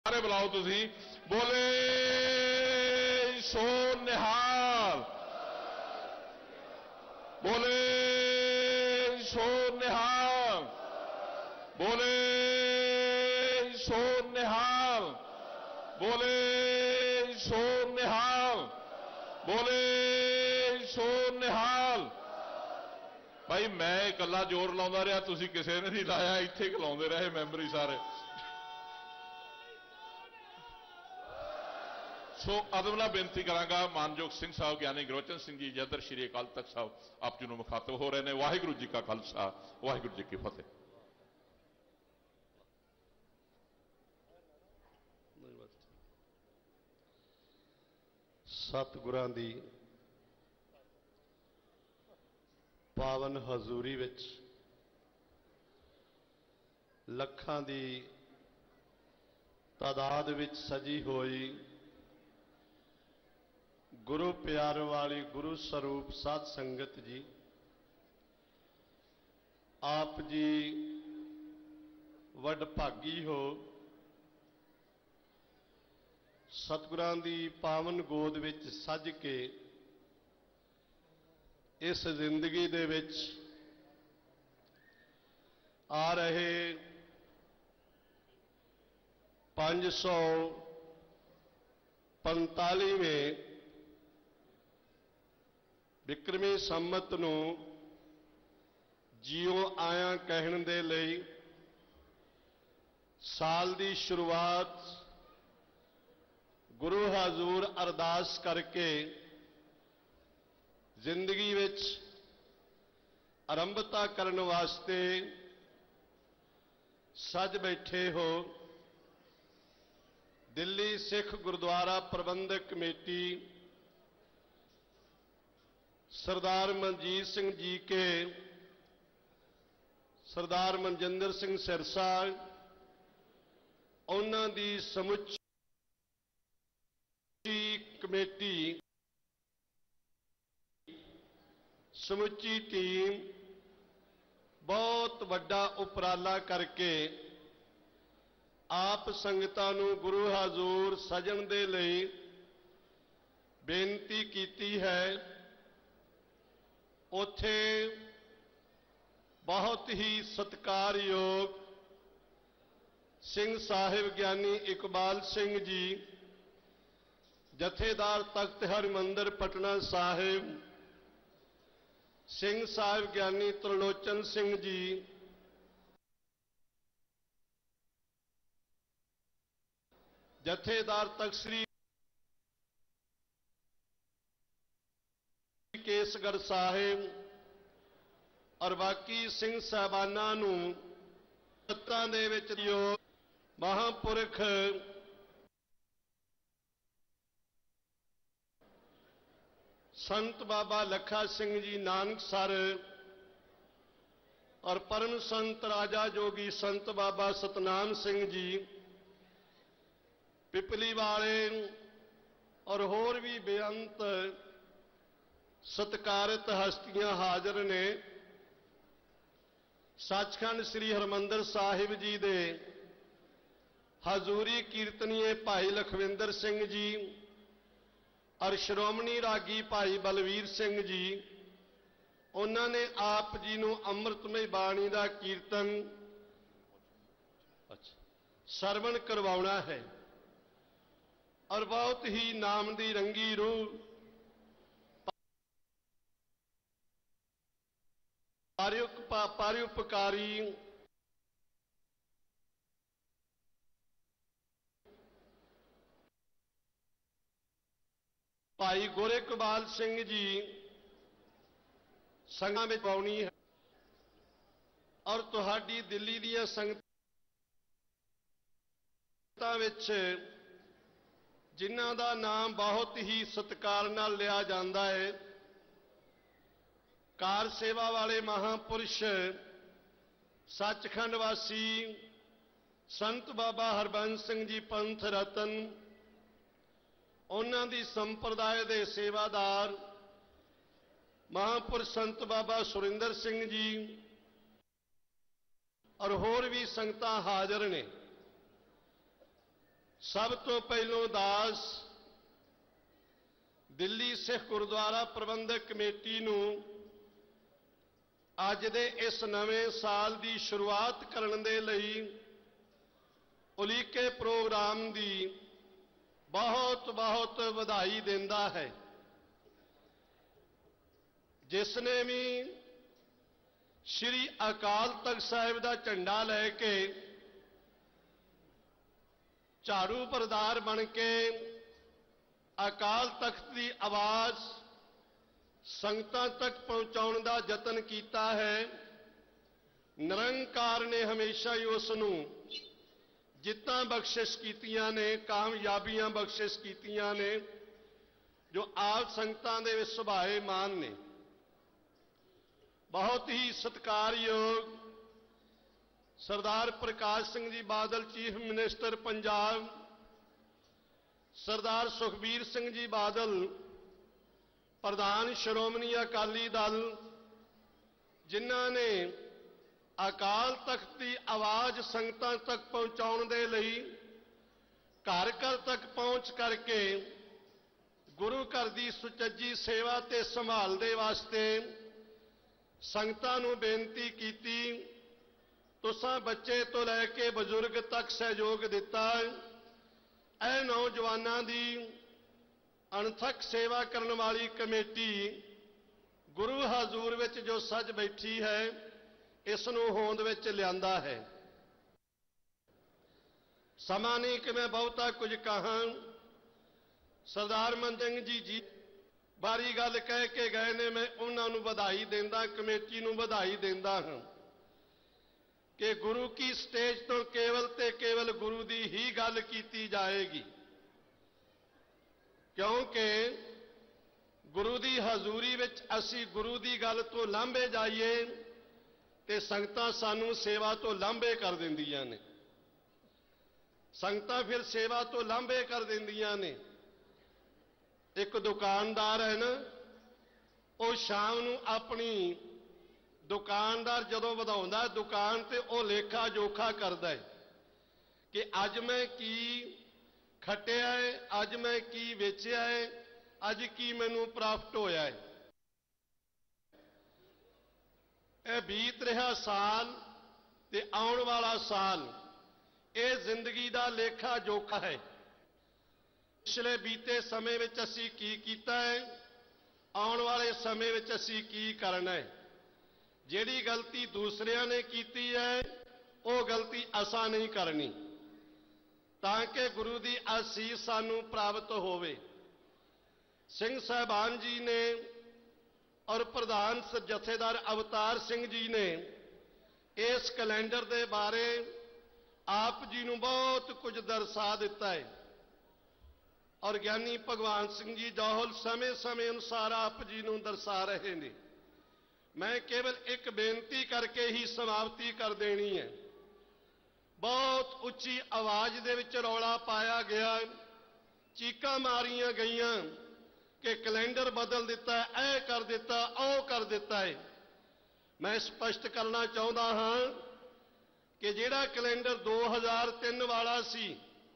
सारे बुलाओ तुसी। बोले सो निहाल, बोले सो निहाल, बोले सो निहाल, बोले सो निहाल, बोले सो निहाल। भाई मैं इकला जोर लाउंदा रहा, तुसी किसी ने नहीं लाया, इत्थे लाउंदे रहे मैंबर ही सारे। सो अदब नाल बेनती करांगा, मानयोग सिंह साहब ज्ञानी गुरबचन सिंह जी जैदर श्री अकाल तख्त साहब आप जी नूं मुखातब हो रहे हैं। वाहिगुरू जी का खालसा, वाहिगुरू जी की फतेह। सतगुरां दी पावन हजूरी विच लखां दी तादाद विच सजी होई गुरु प्यार वाली गुरु स्वरूप साध संगत जी, आप जी वडभागी हो। सतगुरां दी पावन गोद विच सज के इस जिंदगी दे विच आ रहे 545वें विक्रमी संमत नूं जियो आया कहण दे लई साल दी शुरुआत गुरु हजूर अरदास करके जिंदगी विच आरंभता करन वास्ते सज बैठे हो। दिल्ली सिख गुरुद्वारा प्रबंधक कमेटी सरदार मनजीत सिंह जी के सरदार मनजिंदर सिंह सिरसा, उन्हां दी समुची कमेटी, समुची टीम बहुत वड्डा उपराला करके आप संगतां नूं गुरु हजूर सजण दे लई बेनती कीती है। उत्थे बहुत ही सत्कारयोग सिंह साहिब ज्ञानी इकबाल सिंह जी, जथेदार तख्त हरमंदर पटना साहिब सिंह साहिब ज्ञानी त्रिलोचन सिंह जी, जथेदार तख्त श्री केसगढ़ साहिब और बाकी सिंह साहबाना नूं सत्तां दे विच महापुरख संत बाबा लखा सिंह जी नानकसर और परम संत राजा जोगी संत बाबा सतनाम सिंह जी पिपली वाले और होर भी बेअंत सत्कारित हस्तियां हाजिर ने। सचखंड श्री हरमंदर साहिब जी दे हजूरी कीर्तनीय भाई लखविंदर सिंह जी और श्रोमणी रागी भाई बलवीर सिंह जी, उन्होंने आप जी नूं अमृतमय बाणी का कीर्तन सरवण करवाउणा है और बहुत ही नाम दी रंगी रूह पार्युपकारी भाई गोरे इकबाल सिंह जी संघां में पाउणी है और तुहाडी दिल्ली दी संगतां विच जिन्हां दा नाम बहुत ही सत्कार नाल लिया जाता है। कार सेवा वाले महापुरुष सचखंड वासी संत बाबा हरबंस सिंह जी पंथ रतन, उन्हां दी संप्रदाय दे सेवादार महापुरुष संत बाबा सुरिंदर सिंह जी और होर भी संगतां हाजिर ने। सब तो पहलों दास दिल्ली सिख गुरुद्वारा प्रबंधक कमेटी नूं अज दे इस नवें साल की शुरुआत करन दे लई उलीके प्रोग्राम की बहुत बहुत बधाई देंदा है। जिसने भी श्री अकाल तख्त साहिब का झंडा लैके झाड़ू परदार बन के अकाल तख्त की आवाज़ संगतां तक पहुंचाउण दा यतन कीता है, निरंकार ने हमेशा ही उसनूं जित्तां बख्शिश कीतियां ने, कामयाबियां बख्शिश कीतियां ने, जो आप संगतां दे विच सुभाए मान ने। बहुत ही सत्कारयोग सरदार प्रकाश सिंह जी बादल चीफ मिनिस्टर पंजाब, सरदार सुखबीर सिंह जी बादल प्रधान श्रोमणी अकाली दल, जिन्हां ने अकाल तख्त की आवाज़ संगतां तक पहुंचाउण दे लई घर घर तक पहुंच करके गुरु घर की सुचज्जी सेवा ते संभाल दे वास्ते संगतां नूं बेनती कीती। तुसां बच्चे तो लैके बजुर्ग तक सहयोग दिता। ऐ नौजवानों की अणथक सेवा करने वाली कमेटी गुरु हजूर विच जो सज बैठी है, इसनूं होंद विच लिआंदा है। समा नहीं कि मैं बहुता कुछ कहां। सरदार मन सिंह जी बारी गल कह के गए ने, मैं उन्होंने बधाई देंदा, कमेटी नूं बधाई देंदा हां कि गुरु की स्टेज तो केवल ते केवल गुरु की ही गल की जाएगी, क्योंकि गुरु की हजूरी विच असी गुरु की गल तो लांभे जाइए ते संगतां सानू सेवा तो लांभे कर दिंदियां ने। संगतां फिर सेवा तो लांभे कर दिंदियां ने। एक दुकानदार है ना, वो शाम नूं अपनी दुकानदार जदों वधाउंदा दुकान ते वो लेखा जोखा करदा है कि अज मैं की खटिया है, अज मैं की वेचिया है, अज की मैनू प्राप्त होया है। यह बीत रहा साल ते आउण वाला साल, ये जिंदगी का लेखा जोखा है। पिछले बीते समय विच असीं की कीता है, आउण वाले समय विच असीं की करना है। जिहड़ी गलती दूसरियां ने कीती है, वो गलती असां नहीं करनी, ताकि गुरु की आसीस सानू प्राप्त होवे। सिंह साहबान जी ने और प्रधान जथेदार अवतार सिंह जी ने इस कैलेंडर के बारे आप जी नू बहुत कुछ दर्शा दिता है, और ज्ञानी भगवान सिंह जी जौहल समय समय अनुसार आप जी नू दर्शा रहे हैं। मैं केवल एक बेनती करके ही समाप्ति कर देनी है। बहुत उच्ची आवाज दे विच रौला पाया गया, चीकां मारियां गईयां कि कैलेंडर बदल दिता है, ऐ कर दिता, ओ कर दिता है। मैं स्पष्ट करना चाहता हाँ कि जिहड़ा कैलेंडर 2003 वाला सी,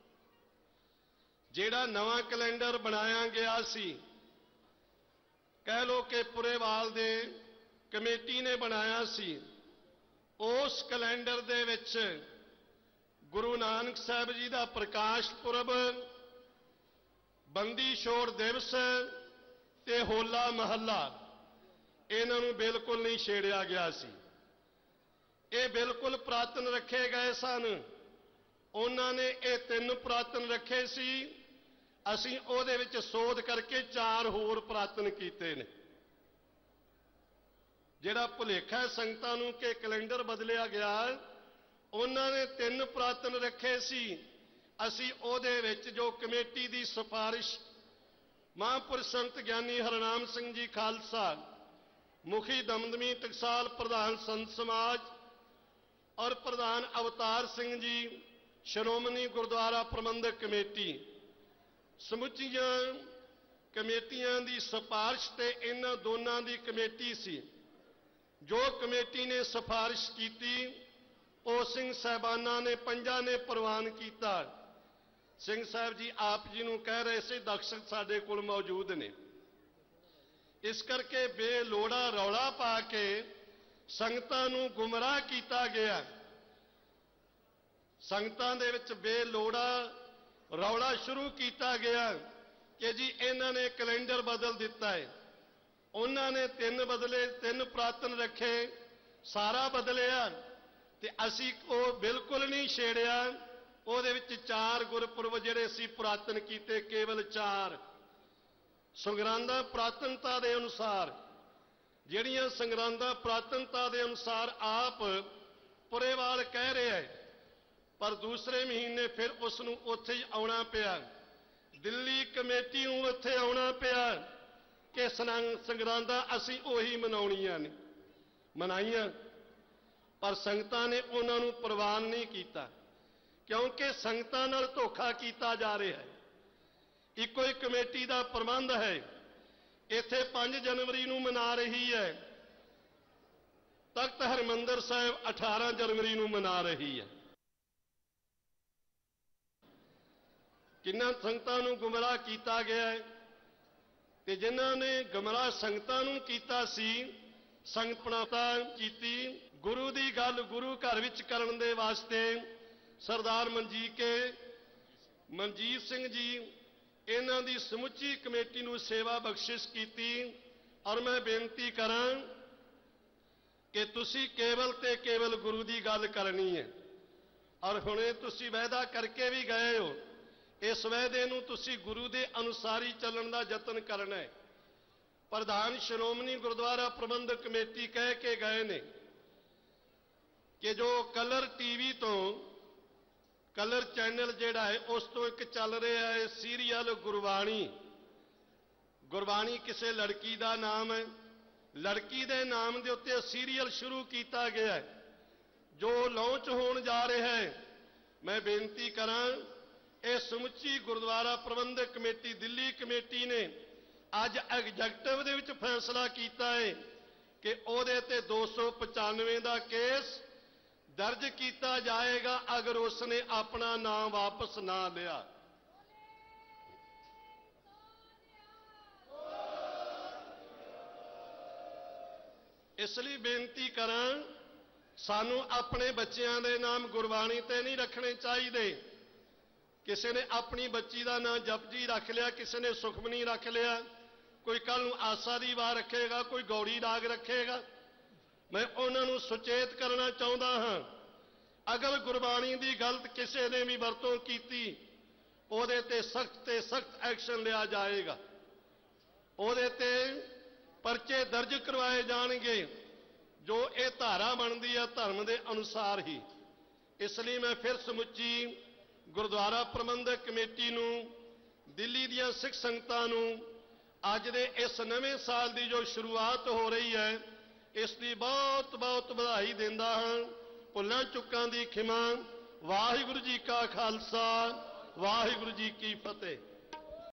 जिहड़ा नवा कैलेंडर बनाया गया सी, कह लो कि पुरेवाल दे कमेटी ने बनाया सी, उस कैलेंडर दे विच गुरु नानक साहब जी का प्रकाश पुरब, बंदी छोड़ दिवस ते होला महला, इन्हां नूं बिल्कुल नहीं छेड़िया गया सी। ये बिल्कुल पुरातन रखे गए सन। उन्होंने ये 3 पुरातन रखे सी, असीं उहदे विच सोध करके 4 होर पुरातन कीते ने। जिहड़ा भुलेखा संगतां नूं कि कैलेंडर बदलिया गया, उन्होंने 3 पुरातन रखे सी, असीं उहदे विच जो कमेटी की सिफारिश महापुरुष संत ज्ञानी हरनाम सिंह जी खालसा, मुखी दमदमी टकसाल प्रधान संत समाज और प्रधान अवतार सिंह जी श्रोमणी गुरुद्वारा प्रबंधक कमेटी, समुचियां कमेटियां की सिफारिश ते इन्हां दोनों की कमेटी सी। जो कमेटी ने सिफारिश की, वो सिंह साहबाना ने 5 ने प्रवान किया। ਸਿੰਘ ਸਾਹਿਬ ਜੀ ਆਪ ਜੀ ਨੂੰ ਕਹਿ ਰਹੇ ਸੀ ਦਰਸ਼ਕ ਸਾਡੇ ਕੋਲ ਮੌਜੂਦ ਨੇ। ਇਸ ਕਰਕੇ ਬੇਲੋੜਾ ਰੌਲਾ ਪਾ ਕੇ ਸੰਗਤਾਂ ਨੂੰ ਗੁੰਮਰਾਹ ਕੀਤਾ ਗਿਆ। ਸੰਗਤਾਂ ਦੇ ਵਿੱਚ ਬੇਲੋੜਾ ਰੌਲਾ ਸ਼ੁਰੂ ਕੀਤਾ ਗਿਆ ਕਿ ਜੀ ਇਹਨਾਂ ਨੇ ਕੈਲੰਡਰ ਬਦਲ ਦਿੱਤਾ ਹੈ, ਉਹਨਾਂ ਨੇ 3 ਬਦਲੇ, 3 ਪੁਰਾਤਨ ਰੱਖੇ, ਸਾਰਾ ਬਦਲਿਆ ਤੇ ਅਸੀਂ ਉਹ ਬਿਲਕੁਲ ਨਹੀਂ ਛੇੜਿਆ। ਉਹਦੇ ਵਿੱਚ 4 ਗੁਰਪੁਰਬ ਜਿਹੜੇ ਸੀ ਪੁਰਾਤਨ ਕੀਤੇ, ਕੇਵਲ 4 ਸੰਗਰਾਂਦਾਂ ਪੁਰਾਤਨਤਾ ਦੇ ਅਨੁਸਾਰ, ਜਿਹੜੀਆਂ ਸੰਗਰਾਂਦਾਂ ਪੁਰਾਤਨਤਾ ਦੇ ਅਨੁਸਾਰ ਆਪ ਪੁਰੇਵਾਲ ਕਹਿ ਰਿਹਾ ਹੈ, ਪਰ ਦੂਸਰੇ ਮਹੀਨੇ ਫਿਰ ਉਸ ਨੂੰ ਉੱਥੇ ਹੀ ਆਉਣਾ ਪਿਆ। ਦਿੱਲੀ ਕਮੇਟੀ ਨੂੰ ਉੱਥੇ ਆਉਣਾ ਪਿਆ ਕਿ ਸੰਗਰਾਂਦਾਂ ਅਸੀਂ ਉਹੀ ਮਨਾਉਣੀਆਂ ਨੇ, ਮਨਾਈਆਂ, ਪਰ ਸੰਗਤਾਂ ਨੇ ਉਹਨਾਂ ਨੂੰ ਪ੍ਰਵਾਨ ਨਹੀਂ ਕੀਤਾ, ਕਿਉਂਕਿ ਸੰਗਤਾਂ ਨਾਲ ਧੋਖਾ ਕੀਤਾ ਜਾ ਰਿਹਾ ਹੈ। ਇੱਕੋ ਹੀ ਕਮੇਟੀ ਦਾ ਪ੍ਰਬੰਧ ਹੈ, ਇੱਥੇ 5 ਜਨਵਰੀ ਨੂੰ ਮਨਾ ਰਹੀ ਹੈ, ਤਖਤ ਹਰਿਮੰਦਰ ਸਾਹਿਬ 18 ਜਨਵਰੀ ਨੂੰ ਮਨਾ ਰਹੀ ਹੈ। ਕਿੰਨਾ ਸੰਗਤਾਂ ਨੂੰ ਗੁੰਮਰਾਹ ਕੀਤਾ ਗਿਆ ਹੈ ਤੇ ਜਿਨ੍ਹਾਂ ਨੇ ਗੁੰਮਰਾਹ ਸੰਗਤਾਂ ਨੂੰ ਕੀਤਾ ਸੀ, ਸੰਗਤਪਣਤਾ ਕੀਤੀ। ਗੁਰੂ ਦੀ ਗੱਲ ਗੁਰੂ ਘਰ ਵਿੱਚ ਕਰਨ ਦੇ ਵਾਸਤੇ ਸਰਦਾਰ ਮਨਜੀਤ ਸਿੰਘ ਜੀ ਇਹਨਾਂ ਦੀ ਸਮੁੱਚੀ ਕਮੇਟੀ ਨੂੰ ਸੇਵਾ ਬਖਸ਼ਿਸ਼ ਕੀਤੀ। ਔਰ ਮੈਂ ਬੇਨਤੀ ਕਰਾਂ ਕਿ ਤੁਸੀਂ ਕੇਵਲ ਤੇ ਕੇਵਲ ਗੁਰੂ ਦੀ ਗੱਲ ਕਰਨੀ ਹੈ। ਔਰ ਹੁਣੇ ਤੁਸੀਂ ਵਾਅਦਾ ਕਰਕੇ ਵੀ ਗਏ ਹੋ, ਇਸ ਵਾਅਦੇ ਨੂੰ ਤੁਸੀਂ ਗੁਰੂ ਦੇ ਅਨੁਸਾਰ ਹੀ ਚੱਲਣ ਦਾ ਯਤਨ ਕਰਨਾ ਹੈ। ਪ੍ਰਧਾਨ ਸ਼੍ਰੋਮਣੀ ਗੁਰਦੁਆਰਾ ਪ੍ਰਬੰਧਕ ਕਮੇਟੀ ਕਹਿ ਕੇ ਗਏ ਨੇ ਕਿ ਜੋ ਕਲਰ ਟੀਵੀ ਤੋਂ, ਕਲਰ ਚੈਨਲ ਜਿਹੜਾ ਹੈ ਉਸ ਤੋਂ ਇੱਕ ਚੱਲ ਰਿਹਾ ਹੈ ਸੀਰੀਅਲ ਗੁਰਬਾਣੀ। ਗੁਰਬਾਣੀ ਕਿਸੇ ਲੜਕੀ ਦਾ ਨਾਮ ਹੈ, ਲੜਕੀ ਦੇ ਨਾਮ ਦੇ ਉੱਤੇ ਸੀਰੀਅਲ ਸ਼ੁਰੂ ਕੀਤਾ ਗਿਆ ਹੈ ਜੋ ਲਾਂਚ ਹੋਣ ਜਾ ਰਿਹਾ ਹੈ। ਮੈਂ ਬੇਨਤੀ ਕਰਾਂ, ਇਹ ਸਮੁੱਚੀ ਗੁਰਦੁਆਰਾ ਪ੍ਰਬੰਧਕ ਕਮੇਟੀ ਦਿੱਲੀ ਕਮੇਟੀ ਨੇ ਅੱਜ ਐਗਜ਼ੈਕਟਿਵ ਦੇ ਵਿੱਚ ਫੈਸਲਾ ਕੀਤਾ ਹੈ ਕਿ ਉਹਦੇ ਤੇ 295 ਦਾ ਕੇਸ ਦਰਜ ਕੀਤਾ ਜਾਏਗਾ ਅਗਰ ਉਸਨੇ ਆਪਣਾ ਨਾਮ ਵਾਪਸ ਨਾ ਲਿਆ। ਇਸ ਲਈ ਬੇਨਤੀ ਕਰਾਂ, ਸਾਨੂੰ ਆਪਣੇ ਬੱਚਿਆਂ ਦੇ ਨਾਮ ਗੁਰਬਾਣੀ ਤੇ ਨਹੀਂ ਰੱਖਣੇ ਚਾਹੀਦੇ। ਕਿਸੇ ਨੇ ਆਪਣੀ ਬੱਚੀ ਦਾ ਨਾਮ ਜਪਜੀ ਰੱਖ ਲਿਆ, ਕਿਸੇ ਨੇ ਸੁਖਮਨੀ ਰੱਖ ਲਿਆ, ਕੋਈ ਕੱਲ ਨੂੰ ਆਸਾ ਦੀ ਵਾਰ ਰੱਖੇਗਾ, ਕੋਈ ਗੌੜੀ ਰਾਗ ਰੱਖੇਗਾ। ਮੈਂ ਉਹਨਾਂ ਨੂੰ ਸੁਚੇਤ ਕਰਨਾ ਚਾਹੁੰਦਾ ਹਾਂ, ਅਗਰ ਗੁਰਬਾਣੀ ਦੀ ਗਲਤ ਕਿਸੇ ਨੇ ਵੀ ਵਰਤੋਂ ਕੀਤੀ ਉਹਦੇ ਤੇ ਸਖਤ ਐਕਸ਼ਨ ਲਿਆ ਜਾਏਗਾ, ਉਹਦੇ ਤੇ ਪਰਚੇ ਦਰਜ ਕਰਵਾਏ ਜਾਣਗੇ ਜੋ ਇਹ ਧਾਰਾ ਬਣਦੀ ਹੈ ਧਰਮ ਦੇ ਅਨੁਸਾਰ ਹੀ। ਇਸ ਲਈ ਮੈਂ ਫਿਰ ਸਮੁੱਚੀ ਗੁਰਦੁਆਰਾ ਪ੍ਰਬੰਧਕ ਕਮੇਟੀ ਨੂੰ, ਦਿੱਲੀ ਦੀਆਂ ਸਿੱਖ ਸੰਗਤਾਂ ਨੂੰ ਅੱਜ ਦੇ ਇਸ ਨਵੇਂ ਸਾਲ ਦੀ ਜੋ ਸ਼ੁਰੂਆਤ ਹੋ ਰਹੀ ਹੈ ਇਸ ਦੀ ਬਹੁਤ ਬਹੁਤ ਵਧਾਈ ਦਿੰਦਾ ਹਾਂ। ਭੁੱਲਾਂ ਚੁੱਕਾਂ ਦੀ ਖਿਮਾ। ਵਾਹਿਗੁਰੂ ਜੀ ਕਾ ਖਾਲਸਾ, ਵਾਹਿਗੁਰੂ ਜੀ ਕੀ ਫਤਿਹ।